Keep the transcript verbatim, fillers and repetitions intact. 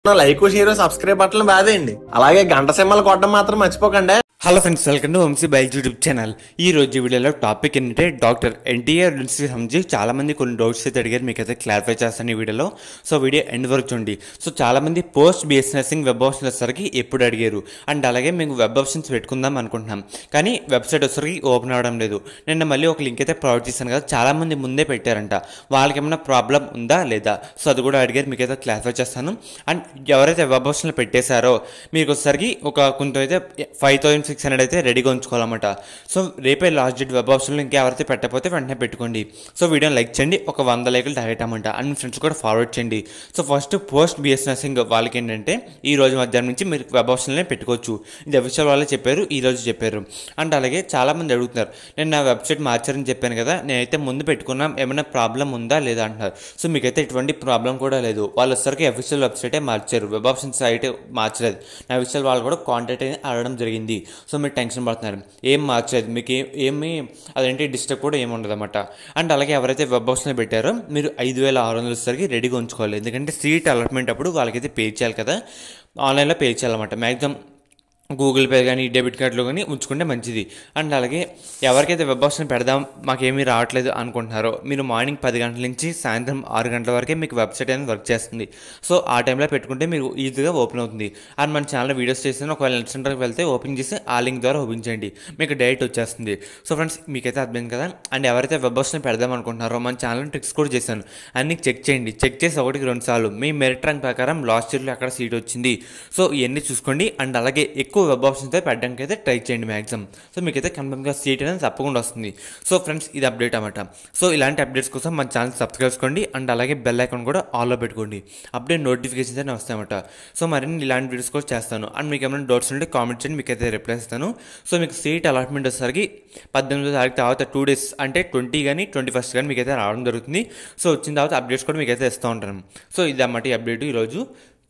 Like share subscribe button బాదేయండి. అలాగే గంట సింబల్ కొట్టడం మాత్రం మర్చిపోకండి. Hello friends, welcome to Vamshi biology YouTube channel. ఈ రోజు వీడియోలో టాపిక్ ఏంటంటే డాక్టర్ ఎన్టీఆర్ సంబంధించి చాలా మంది కొన్ని డౌట్స్ అయితే అడిగారు, మీకు అయితే క్లారిఫై చేస్తాను ఈ వీడియోలో. సో వీడియో ఎండ్ వరకు చూడండి. సో చాలా మంది post BSc nursing web option వచ్చేసరికి ఎప్పుడు అడిగారు, అండ్ అలాగే మేము వెబ్ ఆప్షన్స్ పెట్టుకుందాం అనుకుంటున్నాం, కానీ వెబ్సైట్ వచ్చేసరికి ఓపెన్ అవ్వడం లేదు. నిన్న మళ్ళీ ఒక లింక్ అయితే ప్రొవైడ్ చేశాను కదా, చాలా మంది ముందే పెట్టారంట, వాళ్ళకి ఏమైనా ప్రాబ్లం ఉందా లేదా, సో అది కూడా అడిగారు, మీకు అయితే క్లారిఫై చేస్తాను. అండ్ ఎవరైతే వెబ్ ఆప్షన్లో పెట్టేశారో మీకు వచ్చేసరికి ఒక కొంత అయితే ఫైవ్ థౌసండ్ సిక్స్ హండ్రెడ్ అయితే రెడీగా ఉంచుకోవాలన్నమాట. సో రేపే లాస్ట్ డేట్ వెబ్ ఆప్షన్లో ఇంకా ఎవరైతే పెట్టకపోతే వెంటనే పెట్టుకోండి. సో వీడియోని లైక్ చేయండి, ఒక వంద లైకులు టార్గెట్ అన్నమాట, అండ్ ఫ్రెండ్స్ కూడా ఫార్వర్డ్ చేయండి. So first post BS nursing వాళ్ళకి ఏంటంటే ఈ రోజు మధ్యాహ్నం నుంచి మీరు వెబ్ ఆప్షన్లోనే పెట్టుకోవచ్చు. ఇది అఫీషియల్ వాళ్ళే చెప్పారు, ఈ రోజు చెప్పారు. అండ్ అలాగే చాలామంది అడుగుతున్నారు, నేను నా వెబ్సైట్ మార్చారని చెప్పాను కదా, నేనైతే ముందు పెట్టుకున్నాం, ఏమైనా ప్రాబ్లం ఉందా లేదా అంటున్నారు. సో మీకైతే ఎటువంటి ప్రాబ్లం కూడా లేదు, వాళ్ళు వచ్చరికి అఫీషియల్ వెబ్సైటే మార్చారు, వెబ్ ఆప్షన్ సైట్ మార్చలేదు. నా అఫీషియల్ వాళ్ళు కూడా కాంటాక్ట్ అయితే అడగడం జరిగింది. సో మీరు టెన్షన్ పడుతున్నారు, ఏం మార్చలేదు, మీకు ఏమి అదేంటి డిస్టర్బ్ కూడా ఏమి ఉండదు అనమాట. అండ్ అలాగే ఎవరైతే వెబ్ ఆప్షన్ పెట్టారో మీరు ఐదు వేల ఆరు వందల సరికి రెడీగా ఉంచుకోవాలి, ఎందుకంటే సీట్ అలాట్మెంట్ అప్పుడు వాళ్ళకైతే పే చేయాలి కదా, ఆన్లైన్లో పే చేయాలన్నమాట. మ్యాక్సిమం గూగుల్ పే కానీ డెబిట్ కార్డులో కానీ ఉంచుకుంటే మంచిది. అండ్ అలాగే ఎవరికైతే వెబ్ ఆప్షన్ పెడదాం మాకేమీ రావట్లేదు అనుకుంటున్నారో, మీరు మార్నింగ్ పది గంటల నుంచి సాయంత్రం ఆరు గంటల వరకే మీకు వెబ్సైట్ అనేది వర్క్ చేస్తుంది. సో ఆ టైంలో పెట్టుకుంటే మీరు ఈజీగా ఓపెన్ అవుతుంది. అండ్ మన ఛానల్ వీడియోస్ చేసిన ఒకవేళ నెట్ సెంటర్కి వెళ్తే ఓపెన్ చేసి ఆ లింక్ ద్వారా ఓపెన్ చేయండి, మీకు డైరెక్ట్ వచ్చేస్తుంది. సో ఫ్రెండ్స్ మీకైతే అర్థమైంది కదా. అండ్ ఎవరైతే వెబ్ ఆప్షన్ పెడదాం అనుకుంటున్నారో మన ఛానల్ ట్రిక్స్ కూడా చేశాను, అన్ని చెక్ చేయండి. చెక్ చేసి ఒకటికి రెండు సార్లు మీ మెరిట్ ర్యాంక్ ప్రకారం లాస్ట్ ఇయర్లో ఎక్కడ సీట్ వచ్చింది, సో ఇవన్నీ చూసుకోండి. అండ్ అలాగే ఎక్కువ వెబ్ ఆప్షన్స్ అయితే పెట్టడానికి అయితే ట్రై చేయండి మ్యాక్సిమం. సో మీకైతే కన్ఫర్మ్గా సీట్ అనేది తప్పకుండా వస్తుంది. సో ఫ్రెండ్స్ ఇది అప్డేట్ అన్నమాట. సో ఇలాంటి అప్డేట్స్ కోసం మన ఛానల్ సబ్స్క్రైబ్ చేసుకోండి, అండ్ అలాగే బెల్ ఐకాన్ కూడా ఆల్లో పెట్టుకోండి, అప్డేట్ నోటిఫికేషన్స్ అయితే వస్తాయన్నమాట. సో మరిన్ని ఇలాంటి వీడియోస్ కూడా చేస్తాను. అండ్ మీకు ఏమైనా డౌట్స్ ఉంటే కామెంట్ చేయండి, మీకు అయితే రిప్లై ఇస్తాను. సో మీకు సీట్ అలాట్మెంట్ వచ్చేసరికి పద్దెనిమిదో తారీఖు తర్వాత టూ డేస్ అంటే ట్వంటీ కానీ ట్వంటీ ఫస్ట్ కానీ మీకు అయితే రావడం జరుగుతుంది. సో వచ్చిన తర్వాత అప్డేట్స్ కూడా మీకు అయితే ఇస్తూ ఉంటాను. సో ఇది అన్నమాట ఈ అప్డేట్ ఈరోజు.